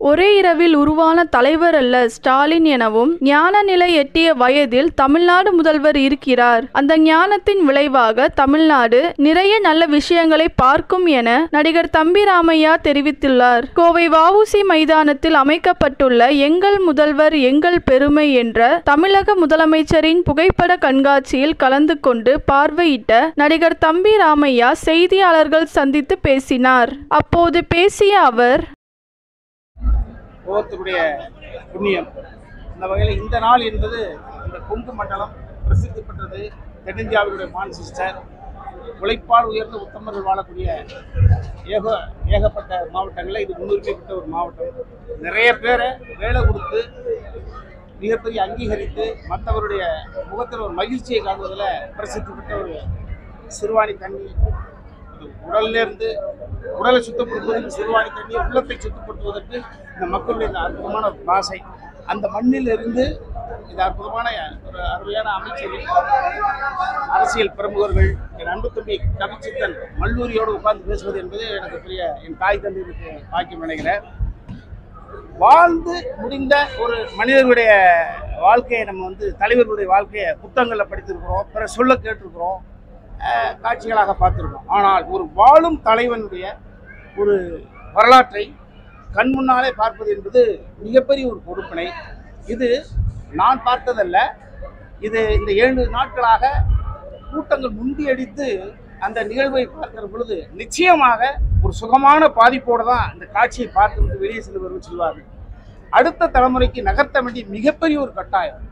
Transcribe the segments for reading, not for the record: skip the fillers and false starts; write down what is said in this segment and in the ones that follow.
ஒரே இரவில் உருவான தலைவர் அல்ல ஸ்டாலின் எனவும் ஞான நிலை எட்டிய வயதில் தமிழ்நாடு முதல்வர் இருக்கிறார். அந்த ஞானத்தின் விளைவாக தமிழ்நாடு நிறைய நல்ல விஷயங்களை பார்க்கும் என நடிகர் தம்பி ராமையா தெரிவித்துள்ளார். கோவை வ.உ.சி. மைதானத்தில் அமைக்கப்பட்டுள்ள எங்கள் முதல்வர் எங்கள் பெருமை என்ற தமிழக முதலமைச்சரின் புகைப்பட கண்காட்சியில் கலந்து கொண்டு பார்வையிட்ட நடிகர் தம்பி ராமையா செய்தியாளர்கள் சந்தித்து பேசினார். அப்போது பேசிய அவர், ஒவ்வொருத்தருடைய புண்ணியம். இந்த வகையில் இந்த நாள் என்பது இந்த கொங்கு மண்டலம் பிரசித்தி பெற்றது. தென்னிந்தியாவினுடைய மான்செஸ்டர், உழைப்பால் உயர்ந்த உத்தமர்கள் வாழக்கூடிய ஏகப்பட்ட மாவட்டங்களில் இது முன்னுரிமை பெற்ற ஒரு மாவட்டம். நிறைய பேரை வேலை கொடுத்து மிகப்பெரிய அங்கீகரித்து மற்றவருடைய முகத்தில் ஒரு மகிழ்ச்சியை காணுவதில் பிரசித்தி பெற்ற ஒரு சிறுவாணி தண்ணி. உடலிலிருந்து உடலை சுத்தப்படுத்துவதற்கு சிறுவாணி தண்ணி, உள்ளத்தை சுத்தப்படுத்துவதற்கு இந்த மக்களுடைய இந்த அற்புதமான பாசை. அந்த மண்ணிலிருந்து இந்த அற்புதமான ஒரு அருமையான அமைச்சர்கள், அரசியல் பிரமுகர்கள், என் அன்பு தம்பி கவிச்சித்தன் மல்லூரியோடு உட்கார்ந்து பேசுவது என்பது எனக்கு பெரிய என் தாய் தந்தைக்கு பாக்கியம் நினைக்கிறேன். வாழ்ந்து முடிந்த ஒரு மனிதர்களுடைய வாழ்க்கையை நம்ம தலைவர்களுடைய வாழ்க்கையை புத்தகங்களில் படித்திருக்கிறோம், பிற சொல்ல கேட்டிருக்கிறோம், காட்சிகளாக பார்த்துருக்கோம். ஆனால் ஒரு வாழும் தலைவனுடைய ஒரு வரலாற்றை கண் முன்னாலே பார்ப்பது என்பது மிகப்பெரிய ஒரு பொறுப்பினை. இது நான் பார்த்ததல்ல, இது இந்த 7 நாட்களாக கூட்டங்கள் முண்டியடித்து அந்த நிகழ்வை பார்க்கிற பொழுது நிச்சயமாக ஒரு சுகமான பாதிப்போடு தான் இந்த காட்சியை பார்த்துவிட்டு வெளியே செல்வர்கள் சொல்வார்கள். அடுத்த தலைமுறைக்கு நகர்த்த வேண்டிய மிகப்பெரிய ஒரு கட்டாயம்.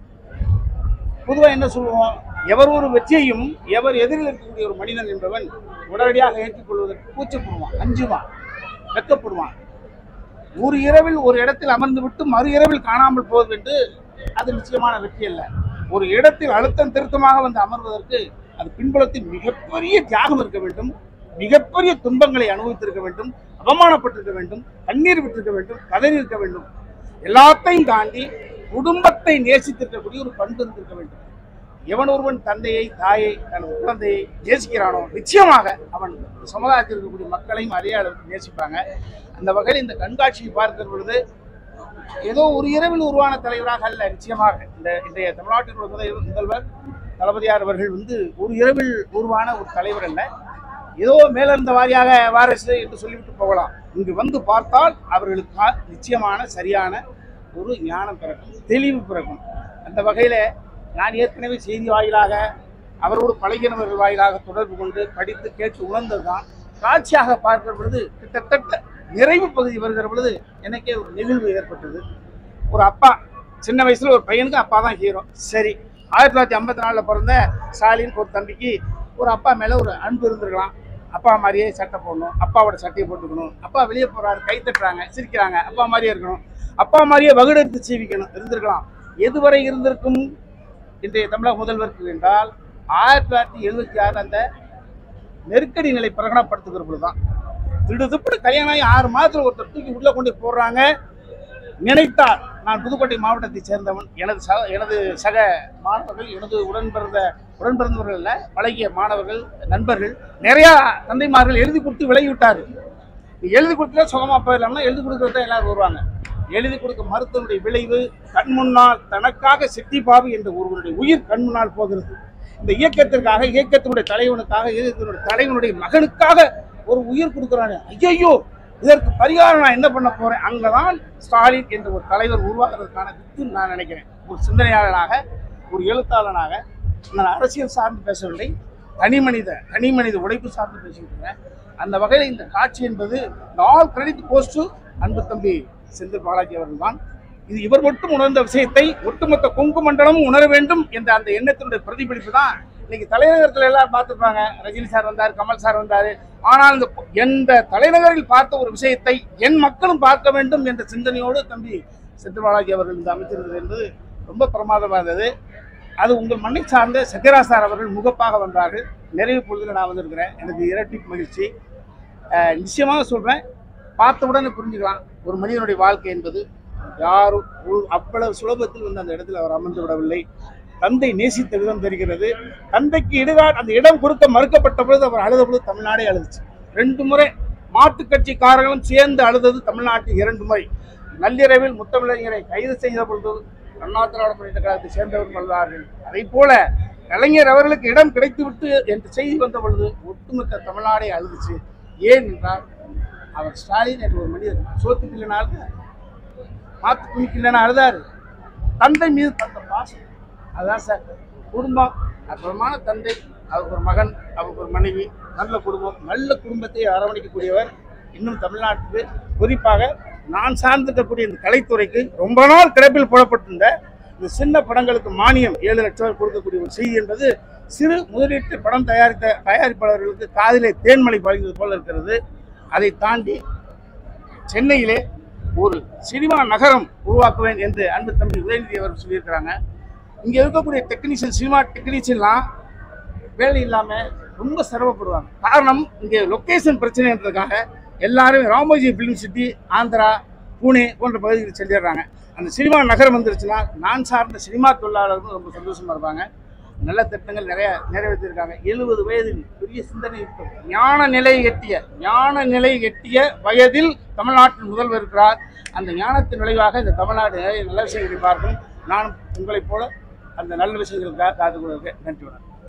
பொதுவாக என்ன சொல்லுவோம், எவர் ஒரு வெற்றியையும் எவர் எதிரில் இருக்கக்கூடிய ஒரு மனிதன் என்பவன் உடனடியாக ஏற்றுக்கொள்வதற்கு கூச்சப்படுவான், அஞ்சுவான், வெட்கப்படுவான். ஒரு இரவில் ஒரு இடத்தில் அமர்ந்து விட்டு மறு இரவில் காணாமல் போவது என்று அது நிச்சயமான வெற்றி அல்ல. ஒரு இடத்தில் அழுத்தம் திருத்தமாக அமர்வதற்கு அது பின்புலத்தில் மிகப்பெரிய தியாகம் இருக்க வேண்டும், மிகப்பெரிய துன்பங்களை அனுபவித்திருக்க வேண்டும், அவமானப்பட்டிருக்க வேண்டும், கண்ணீர் விட்டிருக்க வேண்டும், கதறி இருக்க வேண்டும். எல்லாத்தையும் தாண்டி குடும்பத்தை நேசித்திருக்கக்கூடிய ஒரு பண்பு இருந்திருக்க வேண்டும். எவன் ஒருவன் தந்தையை, தாயை, தனது குழந்தையை நேசிக்கிறானோ நிச்சயமாக அவன் சமுதாயத்தில் இருக்கக்கூடிய மக்களையும் அதே அளவுக்கு நேசிப்பாங்க. அந்த வகையில் இந்த கண்காட்சியை பார்க்கிற பொழுது ஏதோ ஒரு இரவில் உருவான தலைவராக அல்ல, நிச்சயமாக இன்றைய தமிழ்நாட்டினுடைய முதல்வர் தளபதியார் அவர்கள் ஒரு இரவில் உருவான ஒரு தலைவர் அல்ல. ஏதோ மேலிருந்த வாரியாக வாரிசு என்று சொல்லிவிட்டு போகலாம். இங்கு பார்த்தால் அவர்களுக்கு நிச்சயமான சரியான ஒரு ஞானம் பிறக்கும், தெளிவு பிறக்கும். அந்த வகையில் நான் ஏற்கனவே செய்தி வாயிலாக அவரோடு பழகினவர்கள் வாயிலாக தொடர்பு கொண்டு படித்து கேட்டு உணர்ந்ததுதான். காட்சியாக பார்க்கிற பொழுது கிட்டத்தட்ட நிறைவு பகுதி வருகிற பொழுது எனக்கே ஒரு நெகிழ்வு ஏற்பட்டது. ஒரு அப்பா, சின்ன வயசுல ஒரு பையனுக்கு அப்பா தான் ஹீரோ. சரி, 1954 பிறந்த ஸ்டாலின் ஒரு தம்பிக்கு ஒரு அப்பா மேலே ஒரு அன்பு இருந்திருக்கலாம். அப்பா மாதிரியே சட்டை போடணும், அப்பாவோட சட்டையை போட்டுக்கணும், அப்பா வெளியே போறாரு, கை தட்டுறாங்க, சிரிக்கிறாங்க, அப்பா மாதிரியே இருக்கணும், அப்பா மாதிரியே வகுடெடுத்து சீவிக்கணும் இருந்திருக்கலாம். எதுவரை இருந்திருக்கும் இன்றைய தமிழக முதல்வருக்கு என்றால் 1976 அந்த நெருக்கடி நிலை பிரகடனப்படுத்துகிற பொழுதுதான். திடுதிப்பு கல்யாணம் ஆகி 6 மாதத்தில் ஒருத்தர் தூக்கி உள்ள கொண்டு போடுறாங்க. நினைத்தார், நான் புதுக்கோட்டை மாவட்டத்தை சேர்ந்தவன், எனது சக மாணவர்கள், எனது உடன்பிறந்தவர்கள் அல்ல, பழகிய மாணவர்கள், நண்பர்கள், நிறையா தந்தைமார்கள் எழுதி கொடுத்து விலகிவிட்டார்கள். எழுதி கொடுத்தா சுகமா போயிடலாம்னா எழுதி கொடுக்கறத எல்லாரும் வருவாங்க. எழுதி கொடுக்க மருத்துவனுடைய விளைவு கண் முன்னால் தனக்காக சித்தி பாபு என்ற ஒருவருடைய உயிர் கண் முன்னால் போகிறது. இந்த இயக்கத்திற்காக, இயக்கத்தினுடைய தலைவனுக்காக, இயக்கத்தினுடைய தலைவனுடைய மகனுக்காக ஒரு உயிர் கொடுக்குறாங்க. ஐயோ, இதற்கு பரிகாரம் நான் என்ன பண்ண போறேன்? அங்கதான் ஸ்டாலின் என்ற ஒரு தலைவர் உருவாக்குறதுக்கான வித்து நான் நினைக்கிறேன். ஒரு சிந்தனையாளனாக, ஒரு எழுத்தாளனாக நான் அரசியல் சார்ந்து பேசவில்லை, தனி மனித உழைப்பு சார்ந்து பேசிட்டு இருக்கேன். அந்த வகையில் இந்த காட்சி என்பது ஆல் கிரெடிட் கோஸ் டு அன்பு தம்பி செந்தில் பாலாஜி அவர்கள் தான். இது இவர் மட்டும் உணர்ந்த விஷயத்தை ஒட்டுமொத்த கொங்கு மண்டலமும் உணர வேண்டும் என்ற அந்த எண்ணத்தினுடைய பிரதிபலிப்பு தான். இன்னைக்கு தலைநகரத்தில் எல்லாரும் பார்த்துருப்பாங்க, ரஜினி சார் வந்தார், கமல் சார் வந்தார். ஆனால் எந்த தலைநகரில் பார்த்த ஒரு விஷயத்தை என் மக்களும் பார்க்க வேண்டும் என்ற சிந்தனையோடு தம்பி செந்தில் பாலாஜி அவர்கள் இந்த அமைச்சிருந்தது என்பது ரொம்ப பிரமாதமாக இருந்தது. அது உங்கள் மண்ணை சார்ந்த சத்யரா சார் அவர்கள் முகப்பாக வந்தார்கள். நிறைவு பொழுதில் நான் வந்திருக்கிறேன். எனக்கு இரட்டிப்பு மகிழ்ச்சி. நிச்சயமாக சொல்கிறேன், பார்த்த உடனே புரிஞ்சுக்கலாம் ஒரு மனிதனுடைய வாழ்க்கை என்பது யாரும் அவ்வளவு சுலபத்தில் அந்த இடத்துல அவர் அமர்ந்து விடவில்லை. தந்தை நேசித்த விதம் தெரிகிறது. தந்தைக்கு அந்த இடம் கொடுக்க மறுக்கப்பட்ட பொழுது அவர் அழுத பொழுது தமிழ்நாடே அழுதுச்சு. 2 முறை மாற்றுக் கட்சிக்காரர்களும் சேர்ந்து அழுதது தமிழ்நாட்டில் 2 முறை. நள்ளிரவில் முத்தமிழறிஞரை கைது செய்த பொழுது அண்ணா திராவிட முன்னேற்ற கழகத்தை சேர்ந்தவர்கள் அழுதார்கள். அதை போல கலைஞர் அவர்களுக்கு இடம் கிடைத்துவிட்டு என்று செய்தி வந்த பொழுது ஒட்டுமொத்த தமிழ்நாடே அழுதுச்சு. ஏன் என்றால் அவர் ஸ்டாலின் என்ற ஒரு மனிதர் சோத்துக்கு இல்லைனாலும் மாத்து துணிக்கு இல்லைன்னா அழுதாரு. தந்தை மீது தந்த பாசம் அதுதான் சார். குடும்பம் அற்புதமான தந்தை, அவருக்கு ஒரு மகன், அவருக்கு ஒரு மனைவி, நல்ல குடும்பம், நல்ல குடும்பத்தை அரவணைக்கக்கூடியவர். இன்னும் தமிழ்நாட்டுக்கு குறிப்பாக நான் சார்ந்திருக்கக்கூடிய இந்த கலைத்துறைக்கு ரொம்ப நாள் கிடப்பில் போடப்பட்டிருந்த இந்த சின்ன படங்களுக்கு மானியம் 7 லட்சம் ரூபாய் கொடுக்கக்கூடிய ஒரு செய்தி என்பது சிறு முதலீட்டு படம் தயாரித்த தயாரிப்பாளர்களுக்கு காதிலே தேன்மலை பாய்ந்தது போல இருக்கிறது. அதை தாண்டி சென்னையிலே ஒரு சினிமா நகரம் உருவாக்குவேன் என்று அன்பு தம்பி உதயநிதி அவர் சொல்லியிருக்கிறாங்க. இங்கே இருக்கக்கூடிய டெக்னீஷியன், சினிமா டெக்னீஷியன்லாம் வேலை இல்லாமல் ரொம்ப சிரமப்படுவாங்க. காரணம் இங்கே லொக்கேஷன் பிரச்சனைன்றதுக்காக எல்லாரும் ராமோஜி ஃபிலிம் சிட்டி, ஆந்திரா, பூனே போன்ற பகுதிகளுக்கு செல்லிடுறாங்க. அந்த சினிமா நகரம் வந்துருச்சுன்னா நான் சார்ந்த சினிமா தொழிலாளர்களும் ரொம்ப சந்தோஷமாக இருப்பாங்க. நல்ல திட்டங்கள் நிறைய நிறைவேற்றிருக்காங்க. 70 வயதில் பெரிய சிந்தனை இருக்கும். ஞான நிலை எட்டிய வயதில் தமிழ்நாட்டின் முதல்வர் இருக்கிறார். அந்த ஞானத்தின் விளைவாக இந்த தமிழ்நாடு நல்ல விஷயங்களை பார்க்கும். நான் உங்களைப் போல அந்த நல்ல விஷயங்களுக்காக காத்து கொள்கிறேன். நன்றி.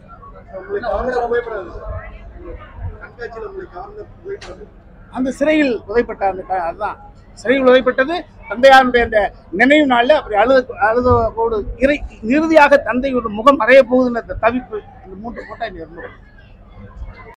அந்த சிறையில் உதைப்பட்ட அதுதான் சிறையில் உதைப்பட்டது தந்தையாருடைய அந்த நினைவு நாளில் அப்படி அழுதோடு இறுதியாக தந்தையோட முகம் மறைய போகுதுன்ற தவிப்பு, இந்த 3 போட்டா இங்கே இருந்தோம்.